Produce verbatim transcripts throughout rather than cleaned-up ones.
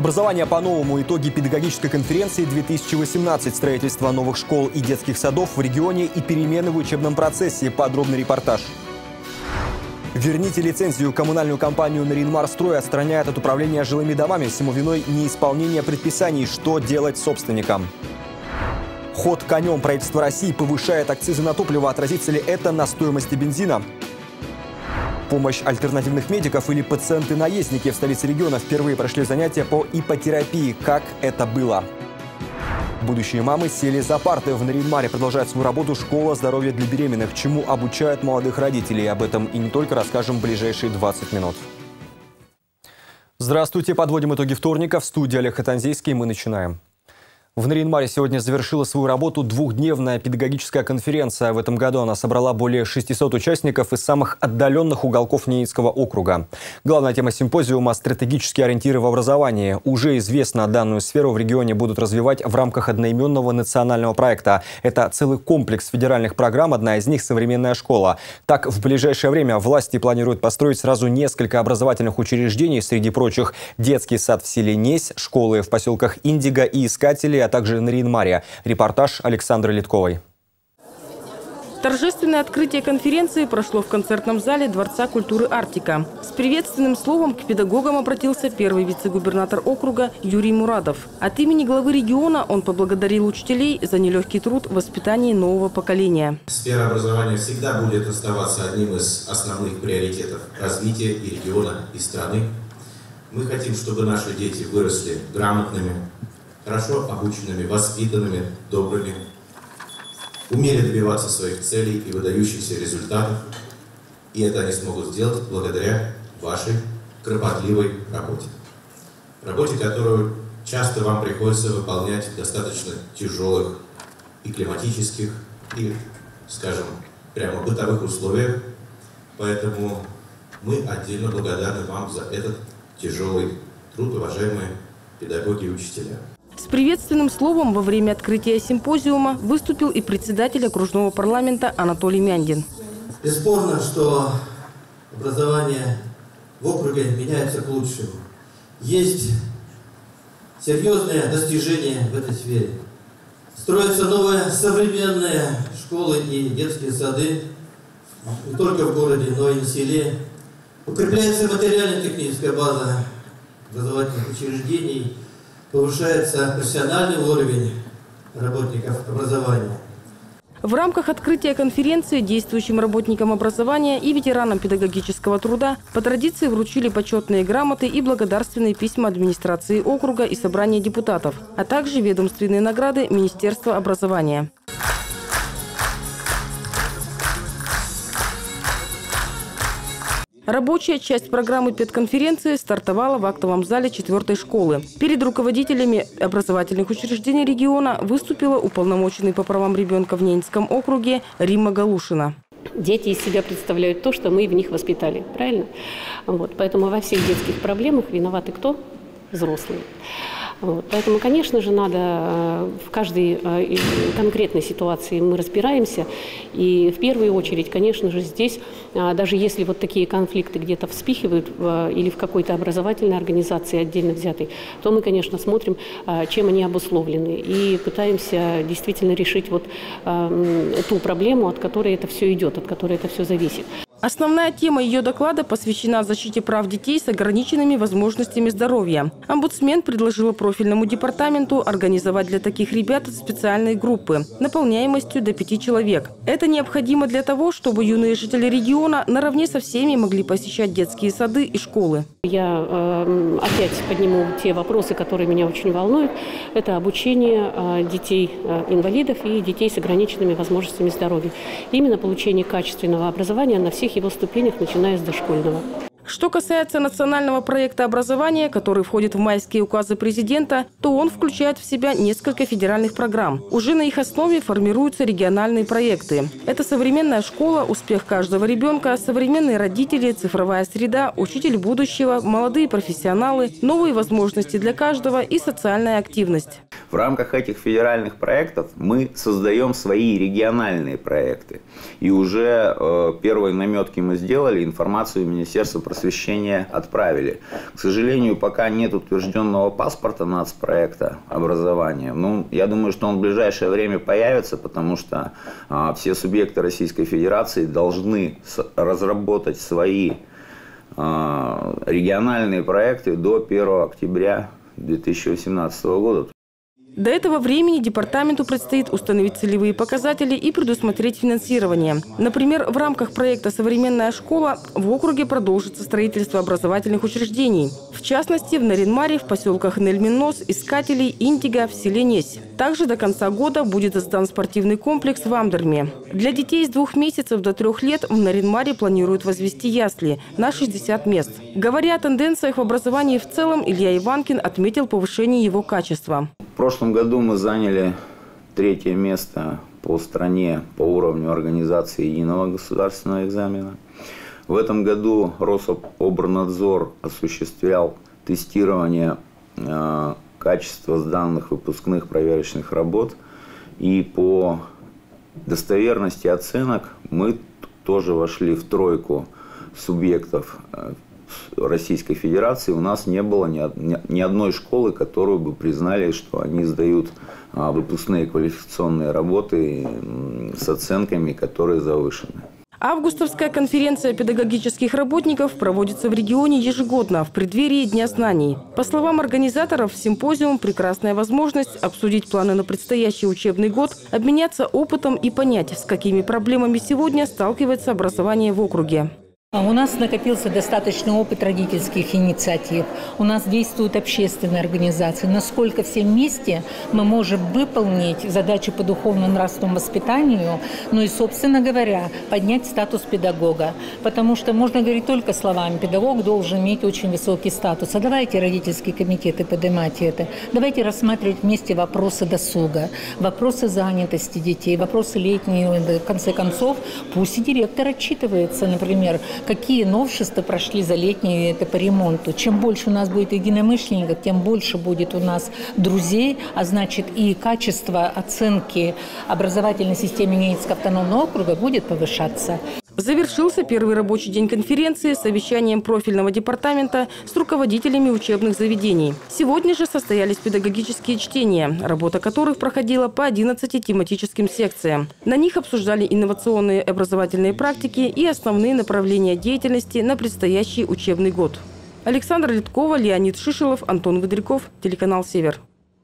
Образование по-новому. Итоги педагогической конференции две тысячи восемнадцать. Строительство новых школ и детских садов в регионе и перемены в учебном процессе. Подробный репортаж. Верните лицензию. Коммунальную компанию «Наринмарстрой» отстраняют от управления жилыми домами. Всему виной неисполнение предписаний. Что делать собственникам? Ход конем. Правительство России повышает акцизы на топливо. Отразится ли это на стоимости бензина? Помощь альтернативных медиков или пациенты-наездники в столице региона впервые прошли занятия по ипотерапии. Как это было? Будущие мамы сели за парты. В Наринмаре продолжает свою работу школа здоровья для беременных. Чему обучают молодых родителей? Об этом и не только расскажем в ближайшие двадцать минут. Здравствуйте. Подводим итоги вторника. В студии Олег Хатанзейский. Мы начинаем. В Наринмаре сегодня завершила свою работу двухдневная педагогическая конференция. В этом году она собрала более шестисот участников из самых отдаленных уголков Ненецкого округа. Главная тема симпозиума – стратегические ориентиры в образовании. Уже известно, данную сферу в регионе будут развивать в рамках одноименного национального проекта. Это целый комплекс федеральных программ, одна из них – современная школа. Так, в ближайшее время власти планируют построить сразу несколько образовательных учреждений, среди прочих детский сад в селе Несь, школы в поселках Индиго и Искатели, а также Наринмаре. Репортаж Александры Литковой. Торжественное открытие конференции прошло в концертном зале Дворца культуры «Арктика». С приветственным словом к педагогам обратился первый вице-губернатор округа Юрий Мурадов. От имени главы региона он поблагодарил учителей за нелегкий труд в воспитании нового поколения. Сфера образования всегда будет оставаться одним из основных приоритетов развития и региона, и страны. Мы хотим, чтобы наши дети выросли грамотными, хорошо обученными, воспитанными, добрыми, умели добиваться своих целей и выдающихся результатов. И это они смогут сделать благодаря вашей кропотливой работе. Работе, которую часто вам приходится выполнять в достаточно тяжелых и климатических, и, скажем, прямо бытовых условиях. Поэтому мы отдельно благодарны вам за этот тяжелый труд, уважаемые педагоги и учителя. С приветственным словом во время открытия симпозиума выступил и председатель окружного парламента Анатолий Мяндин. Бесспорно, что образование в округе меняется к лучшему. Есть серьезные достижения в этой сфере. Строятся новые современные школы и детские сады не только в городе, но и на селе. Укрепляется материально-техническая база образовательных учреждений. Повышается профессиональный уровень работников образования. В рамках открытия конференции действующим работникам образования и ветеранам педагогического труда по традиции вручили почетные грамоты и благодарственные письма администрации округа и собрания депутатов, а также ведомственные награды Министерства образования. Рабочая часть программы педконференции стартовала в актовом зале четвертой школы. Перед руководителями образовательных учреждений региона выступила уполномоченный по правам ребенка в Ненецком округе Римма Галушина. Дети из себя представляют то, что мы в них воспитали. Правильно? Вот. Поэтому во всех детских проблемах виноваты кто? Взрослые. Вот. Поэтому, конечно же, надо в каждой конкретной ситуации мы разбираемся. И в первую очередь, конечно же, здесь, даже если вот такие конфликты где-то вспихивают или в какой-то образовательной организации отдельно взятой, то мы, конечно, смотрим, чем они обусловлены. И пытаемся действительно решить вот ту проблему, от которой это все идет, от которой это все зависит. Основная тема ее доклада посвящена защите прав детей с ограниченными возможностями здоровья. Омбудсмен предложила профильному департаменту организовать для таких ребят специальные группы наполняемостью до пяти человек. Это необходимо для того, чтобы юные жители региона наравне со всеми могли посещать детские сады и школы. Я э, опять подниму те вопросы, которые меня очень волнуют. Это обучение э, детей-инвалидов э, и детей с ограниченными возможностями здоровья. Именно получение качественного образования на всех его ступенях, начиная с дошкольного. Что касается национального проекта образования, который входит в майские указы президента, то он включает в себя несколько федеральных программ. Уже на их основе формируются региональные проекты. Это современная школа, успех каждого ребенка, современные родители, цифровая среда, учитель будущего, молодые профессионалы, новые возможности для каждого и социальная активность. В рамках этих федеральных проектов мы создаем свои региональные проекты. И уже э, первые наметки мы сделали, информацию в Министерство просвещения отправили. К сожалению, пока нет утвержденного паспорта нацпроекта образования. Ну, я думаю, что он в ближайшее время появится, потому что э, все субъекты Российской Федерации должны разработать свои э, региональные проекты до первого октября две тысячи восемнадцатого года. До этого времени департаменту предстоит установить целевые показатели и предусмотреть финансирование. Например, в рамках проекта «Современная школа» в округе продолжится строительство образовательных учреждений. В частности, в Наринмаре, в поселках Нельминос, Искателей, Индиго, в селе Несь. Также до конца года будет создан спортивный комплекс в Амдерме. Для детей с двух месяцев до трех лет в Наринмаре планируют возвести ясли на шестьдесят мест. Говоря о тенденциях в образовании в целом, Илья Иванкин отметил повышение его качества. В прошлом году мы заняли третье место по стране по уровню организации единого государственного экзамена. В этом году Рособорнадзор осуществлял тестирование э, качества сданных выпускных проверочных работ. И по достоверности оценок мы тоже вошли в тройку субъектов Российской Федерации. У нас не было ни одной школы, которую бы признали, что они сдают выпускные квалификационные работы с оценками, которые завышены. Августовская конференция педагогических работников проводится в регионе ежегодно в преддверии Дня знаний. По словам организаторов, симпозиум – прекрасная возможность обсудить планы на предстоящий учебный год, обменяться опытом и понять, с какими проблемами сегодня сталкивается образование в округе. У нас накопился достаточный опыт родительских инициатив. У нас действуют общественные организации. Насколько все вместе мы можем выполнить задачи по духовно-нравственному воспитанию, ну и, собственно говоря, поднять статус педагога. Потому что можно говорить только словами. Педагог должен иметь очень высокий статус. А давайте родительские комитеты поднимать это. Давайте рассматривать вместе вопросы досуга, вопросы занятости детей, вопросы летние. В конце концов, пусть и директор отчитывается, например, какие новшества прошли за летние это по ремонту. Чем больше у нас будет единомышленников, тем больше будет у нас друзей, а значит и качество оценки образовательной системы Ненецкого автономного округа будет повышаться. Завершился первый рабочий день конференции с совещанием профильного департамента с руководителями учебных заведений. Сегодня же состоялись педагогические чтения, работа которых проходила по одиннадцати тематическим секциям. На них обсуждали инновационные образовательные практики и основные направления деятельности на предстоящий учебный год. Александра Литкова, Леонид Шишелов, Антон Выдряков, телеканал «Север».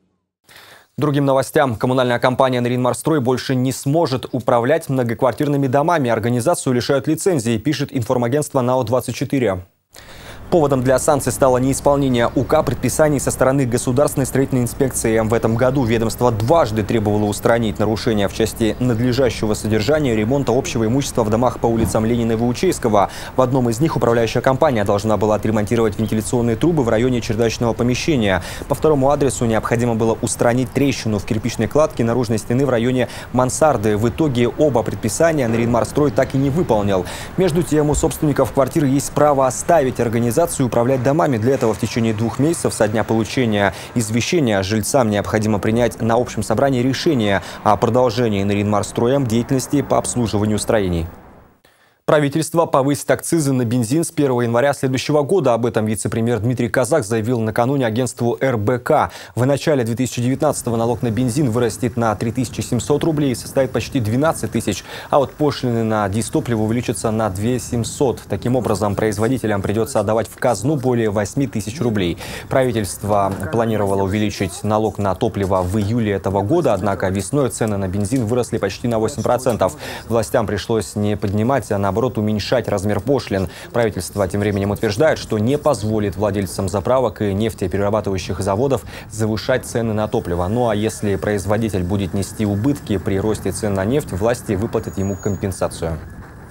Другим новостям. Коммунальная компания «Наринмарстрой» больше не сможет управлять многоквартирными домами. Организацию лишают лицензии, пишет информагентство НАО двадцать четыре. Поводом для санкций стало неисполнение УК предписаний со стороны Государственной строительной инспекции. В этом году ведомство дважды требовало устранить нарушения в части надлежащего содержания и ремонта общего имущества в домах по улицам Ленина и Ваучейского. В одном из них управляющая компания должна была отремонтировать вентиляционные трубы в районе чердачного помещения. По второму адресу необходимо было устранить трещину в кирпичной кладке наружной стены в районе мансарды. В итоге оба предписания Наринмарстрой так и не выполнил. Между тем, у собственников квартир есть право оставить организацию и управлять домами. Для этого в течение двух месяцев со дня получения извещения жильцам необходимо принять на общем собрании решение о продолжении Наринмарстроем деятельности по обслуживанию строений. Правительство повысит акцизы на бензин с первого января следующего года. Об этом вице-премьер Дмитрий Казак заявил накануне агентству эр бэ ка. В начале две тысячи девятнадцатого налог на бензин вырастет на три тысячи семьсот рублей и составит почти двенадцать тысяч. А вот пошлины на дизтопливо увеличатся на две тысячи семьсот. Таким образом, производителям придется отдавать в казну более восьми тысяч рублей. Правительство планировало увеличить налог на топливо в июле этого года, однако весной цены на бензин выросли почти на восемь процентов. Властям пришлось не поднимать, а наоборот уменьшать размер пошлин. Правительство тем временем утверждает, что не позволит владельцам заправок и нефтеперерабатывающих заводов завышать цены на топливо. Ну а если производитель будет нести убытки при росте цен на нефть, власти выплатят ему компенсацию.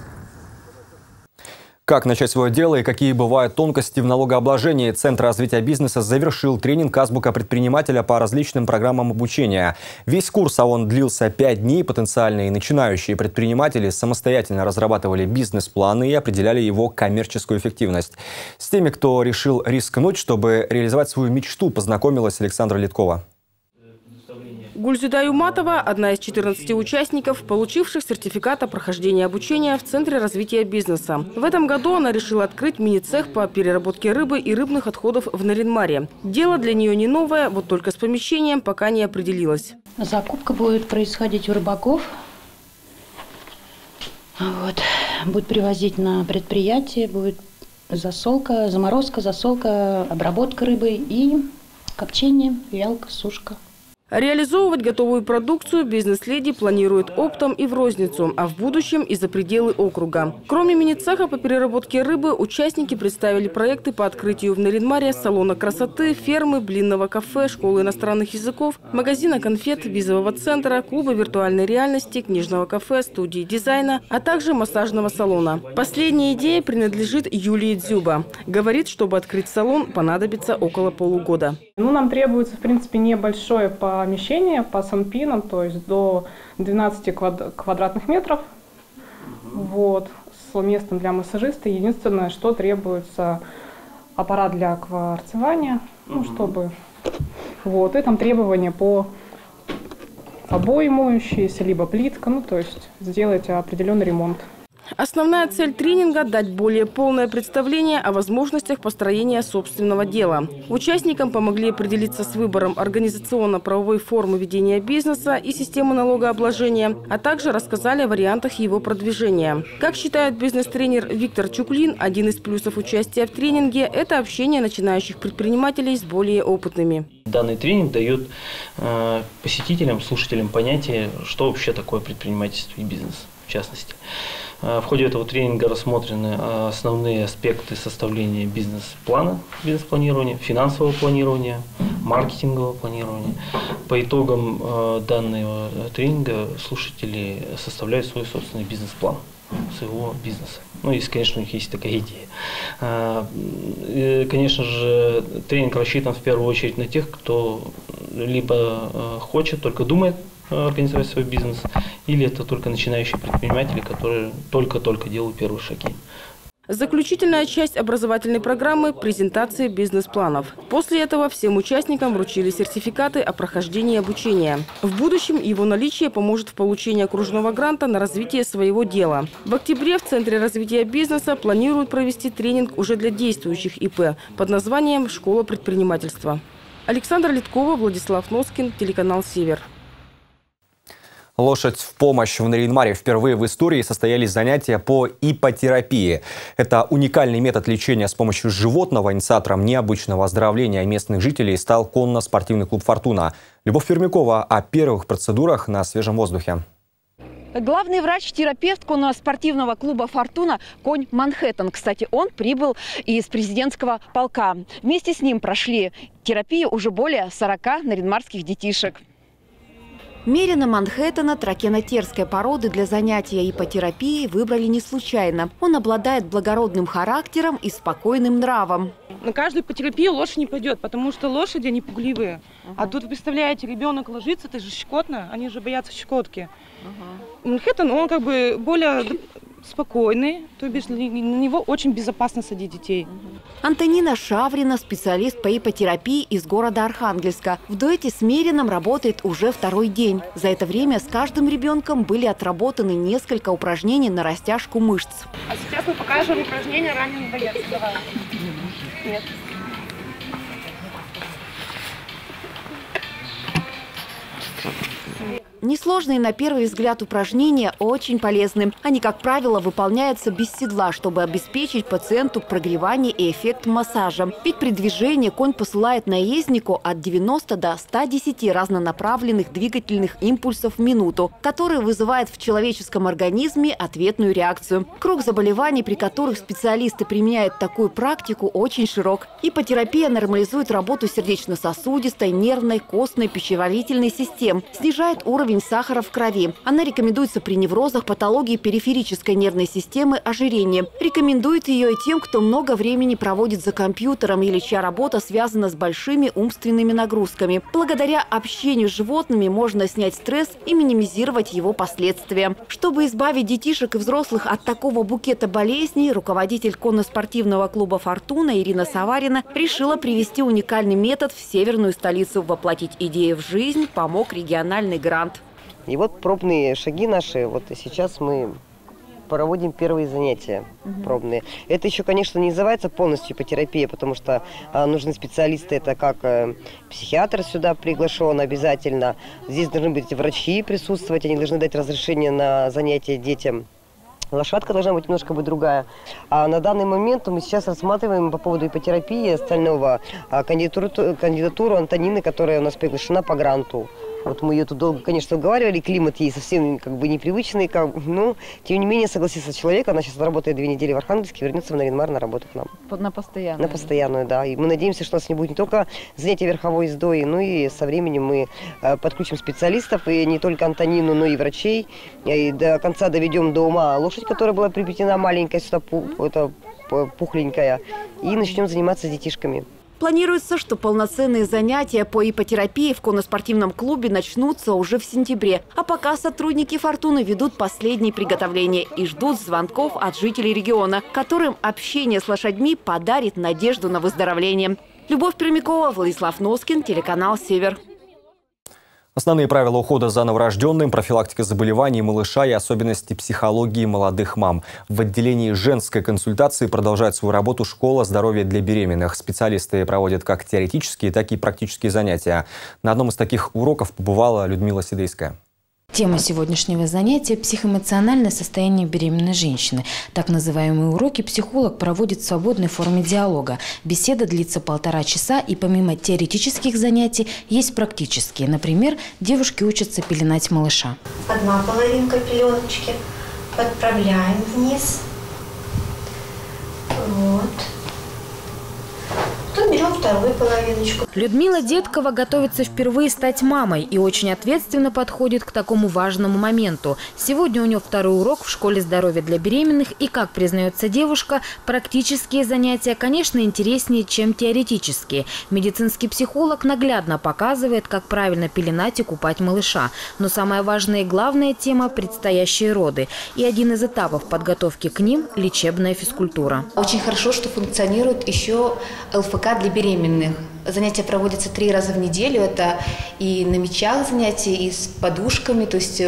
Как начать свое дело и какие бывают тонкости в налогообложении? Центр развития бизнеса завершил тренинг азбука предпринимателя по различным программам обучения. Весь курс, а он длился пять дней, потенциальные начинающие предприниматели самостоятельно разрабатывали бизнес-планы и определяли его коммерческую эффективность. С теми, кто решил рискнуть, чтобы реализовать свою мечту, познакомилась Александра Литкова. Гульзида Юматова – одна из четырнадцати участников, получивших сертификат о прохождении обучения в Центре развития бизнеса. В этом году она решила открыть мини-цех по переработке рыбы и рыбных отходов в Наринмаре. Дело для нее не новое, вот только с помещением пока не определилась. Закупка будет происходить у рыбаков. Вот. Будет привозить на предприятие, будет засолка, заморозка, засолка, обработка рыбы и копчение, вялка, сушка. Реализовывать готовую продукцию бизнес-леди планирует оптом и в розницу, а в будущем и за пределы округа. Кроме мини-цеха по переработке рыбы, участники представили проекты по открытию в Наринмаре салона красоты, фермы, блинного кафе, школы иностранных языков, магазина конфет, визового центра, клуба виртуальной реальности, книжного кафе, студии дизайна, а также массажного салона. Последняя идея принадлежит Юлии Дзюба. Говорит, чтобы открыть салон, понадобится около полугода. Ну, нам требуется, в принципе, небольшое помещение по санпинам, то есть до двенадцати квадратных метров, вот, с местом для массажиста. Единственное, что требуется аппарат для кварцевания, ну, чтобы, вот, и там требования по обои моющиеся, либо плитка, ну, то есть сделать определенный ремонт. Основная цель тренинга – дать более полное представление о возможностях построения собственного дела. Участникам помогли определиться с выбором организационно-правовой формы ведения бизнеса и системы налогообложения, а также рассказали о вариантах его продвижения. Как считает бизнес-тренер Виктор Чуклин, один из плюсов участия в тренинге – это общение начинающих предпринимателей с более опытными. Данный тренинг дает э, посетителям, слушателям понятие, что вообще такое предпринимательство и бизнес, в частности. В ходе этого тренинга рассмотрены основные аспекты составления бизнес-плана, бизнес-планирования, финансового планирования, маркетингового планирования. По итогам данного тренинга слушатели составляют свой собственный бизнес-план своего бизнеса. Ну, если, конечно, у них есть такая идея. Конечно же, тренинг рассчитан в первую очередь на тех, кто либо хочет, только думает организовать свой бизнес, или это только начинающие предприниматели, которые только-только делают первые шаги. Заключительная часть образовательной программы – презентации бизнес-планов. После этого всем участникам вручили сертификаты о прохождении обучения. В будущем его наличие поможет в получении окружного гранта на развитие своего дела. В октябре в Центре развития бизнеса планируют провести тренинг уже для действующих ИП под названием «Школа предпринимательства». Александра Литкова, Владислав Носкин, телеканал «Север». Лошадь в помощь. В Наринмаре впервые в истории состоялись занятия по ипотерапии. Это уникальный метод лечения с помощью животного. Инициатором необычного оздоровления местных жителей стал конно-спортивный клуб «Фортуна». Любовь Пермякова о первых процедурах на свежем воздухе. Главный врач-терапевт конно-спортивного клуба «Фортуна» конь Манхэттен. Кстати, он прибыл из президентского полка. Вместе с ним прошли терапию уже более сорока наринмарских детишек. Мерина Манхэттена тракенотерской породы для занятия ипотерапией выбрали не случайно. Он обладает благородным характером и спокойным нравом. На каждую ипотерапию лошадь не пойдет, потому что лошади, они пугливые. Uh-huh. А тут, представляете, ребенок ложится, это же щекотно, они же боятся щекотки. Uh-huh. Манхэттен, он как бы более спокойный, то бишь на него очень безопасно садить детей. Антонина Шаврина – специалист по ипотерапии из города Архангельска. В дуэте с Мерином работает уже второй день. За это время с каждым ребенком были отработаны несколько упражнений на растяжку мышц. А сейчас мы покажем упражнение «Раненый боец». Давай. Нет. Несложные на первый взгляд упражнения очень полезны. Они, как правило, выполняются без седла, чтобы обеспечить пациенту прогревание и эффект массажа. Ведь при движении конь посылает наезднику от девяноста до ста десяти разнонаправленных двигательных импульсов в минуту, которые вызывают в человеческом организме ответную реакцию. Круг заболеваний, при которых специалисты применяют такую практику, очень широк. Ипотерапия нормализует работу сердечно-сосудистой, нервной, костной, пищеварительной систем, снижает уровень уровень сахара в крови. Она рекомендуется при неврозах, патологии периферической нервной системы, ожирении. Рекомендует ее и тем, кто много времени проводит за компьютером или чья работа связана с большими умственными нагрузками. Благодаря общению с животными можно снять стресс и минимизировать его последствия. Чтобы избавить детишек и взрослых от такого букета болезней, руководитель конно-спортивного клуба «Фортуна» Ирина Саварина решила привести уникальный метод в северную столицу. Воплотить идею в жизнь помог региональный грант. И вот пробные шаги наши. Вот сейчас мы проводим первые занятия угу. пробные. Это еще, конечно, не называется полностью ипотерапия, потому что а, нужны специалисты. Это как а, психиатр сюда приглашен обязательно. Здесь должны быть врачи присутствовать. Они должны дать разрешение на занятия детям. Лошадка должна быть немножко быть другая. А на данный момент мы сейчас рассматриваем по поводу ипотерапии остального а, кандидатуру, кандидатуру Антонины, которая у нас приглашена по гранту. Вот мы ее тут долго, конечно, уговаривали, климат ей совсем как бы непривычный, как, но тем не менее согласился человек. Она сейчас работает две недели в Архангельске, вернется в Нарьян-Мар на работу к нам. На постоянную? На постоянную, да. И мы надеемся, что у нас не будет не только занятия верховой ездой, но и со временем мы э, подключим специалистов, и не только Антонину, но и врачей. И до конца доведем до ума лошадь, которая была приплетена маленькая, сюда это, пухленькая, и начнем заниматься с детишками. Планируется, что полноценные занятия по ипотерапии в конно-спортивном клубе начнутся уже в сентябре. А пока сотрудники «Фортуны» ведут последние приготовления и ждут звонков от жителей региона, которым общение с лошадьми подарит надежду на выздоровление. Любовь Пермякова, Владислав Носкин, телеканал «Север». Основные правила ухода за новорожденным, профилактика заболеваний малыша и особенности психологии молодых мам. В отделении женской консультации продолжает свою работу школа здоровья для беременных. Специалисты проводят как теоретические, так и практические занятия. На одном из таких уроков побывала Людмила Сидейская. Тема сегодняшнего занятия – психоэмоциональное состояние беременной женщины. Так называемые уроки психолог проводит в свободной форме диалога. Беседа длится полтора часа, и помимо теоретических занятий есть практические. Например, девушки учатся пеленать малыша. Одна половинка пеленочки подправляем вниз. Вот. Тут берем вторую половиночку. Людмила Деткова готовится впервые стать мамой и очень ответственно подходит к такому важному моменту. Сегодня у нее второй урок в школе здоровья для беременных, и, как признается девушка, практические занятия, конечно, интереснее, чем теоретические. Медицинский психолог наглядно показывает, как правильно пеленать и купать малыша. Но самая важная и главная тема – предстоящие роды. И один из этапов подготовки к ним – лечебная физкультура. Очень хорошо, что функционирует еще эл эф ка для беременных. Занятия проводятся три раза в неделю. Это и на мячах занятия, и с подушками. То есть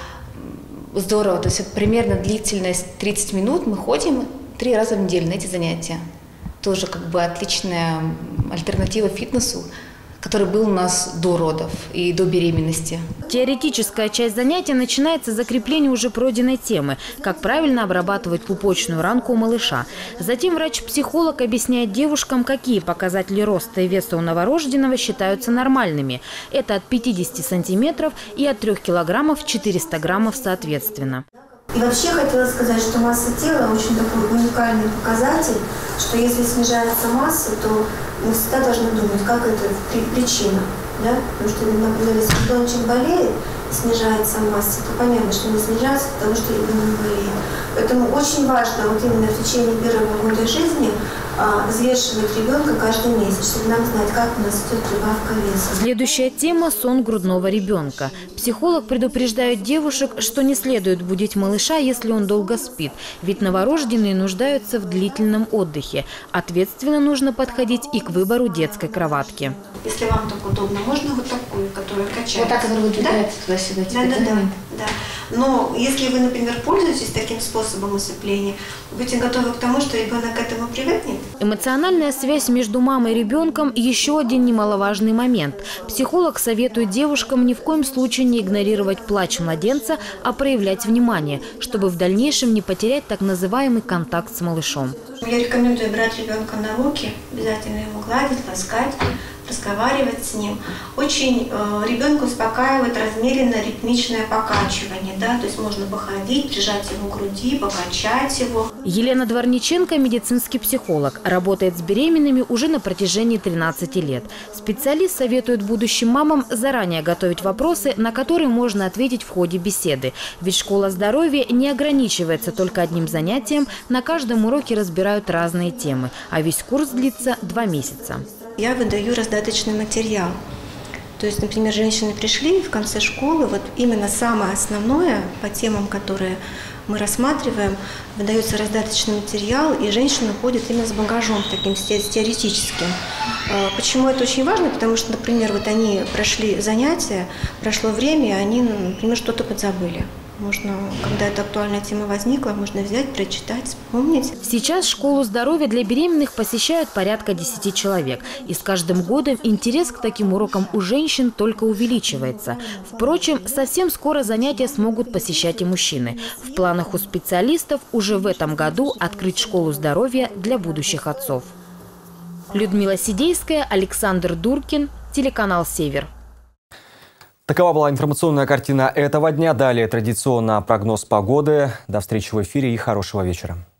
здорово. То есть примерно длительность тридцать минут. Мы ходим три раза в неделю на эти занятия. Тоже как бы отличная альтернатива фитнесу, который был у нас до родов и до беременности. Теоретическая часть занятия начинается с закрепления уже пройденной темы, как правильно обрабатывать пупочную ранку у малыша. Затем врач-психолог объясняет девушкам, какие показатели роста и веса у новорожденного считаются нормальными. Это от пятидесяти сантиметров и от трёх килограммов четырёхсот граммов соответственно. И вообще хотела сказать, что масса тела очень такой уникальный показатель, что если снижается масса, то мы всегда должны думать, как это причина. Да? Потому что, например, если ребеночек болеет и снижается масса, то понятно, что не снижается, потому что ребенок болеет. Поэтому очень важно вот именно в течение первого года жизни а, взвешивать ребенка каждый месяц, чтобы нам знать, как у нас идет прибавка веса. Следующая тема – сон грудного ребенка. Психолог предупреждает девушек, что не следует будить малыша, если он долго спит. Ведь новорожденные нуждаются в длительном отдыхе. Ответственно нужно подходить и к выбору детской кроватки. Если вам так удобно, можно вот такую, которая качается. Вот так, которая выдвигается туда-сюда. Да, да, да, да. Но если вы, например, пользуетесь таким способом усыпления, будьте готовы к тому, что ребенок к этому привыкнет. Эмоциональная связь между мамой и ребенком – еще один немаловажный момент. Психолог советует девушкам ни в коем случае не игнорировать плач младенца, а проявлять внимание, чтобы в дальнейшем не потерять так называемый контакт с малышом. Я рекомендую брать ребенка на руки, обязательно его гладить, ласкать, разговаривать с ним. Очень э, ребенка успокаивает размеренное ритмичное покачивание, да, то есть можно походить, прижать его к груди, покачать его. Елена Дворниченко – медицинский психолог, работает с беременными уже на протяжении тринадцати лет. Специалист советует будущим мамам заранее готовить вопросы, на которые можно ответить в ходе беседы. Ведь школа здоровья не ограничивается только одним занятием, на каждом уроке разбирают разные темы, а весь курс длится два месяца. Я выдаю раздаточный материал. То есть, например, женщины пришли в конце школы, вот именно самое основное по темам, которые мы рассматриваем, выдается раздаточный материал, и женщина ходит именно с багажом таким теоретическим. Почему это очень важно? Потому что, например, вот они прошли занятия, прошло время, и они, например, что-то подзабыли. Можно, когда эта актуальная тема возникла, можно взять, прочитать, вспомнить. Сейчас школу здоровья для беременных посещают порядка десяти человек. И с каждым годом интерес к таким урокам у женщин только увеличивается. Впрочем, совсем скоро занятия смогут посещать и мужчины. В планах у специалистов уже в этом году открыть школу здоровья для будущих отцов. Людмила Сидейская, Александр Дуркин, телеканал «Север». Такова была информационная картина этого дня. Далее традиционно прогноз погоды. До встречи в эфире и хорошего вечера.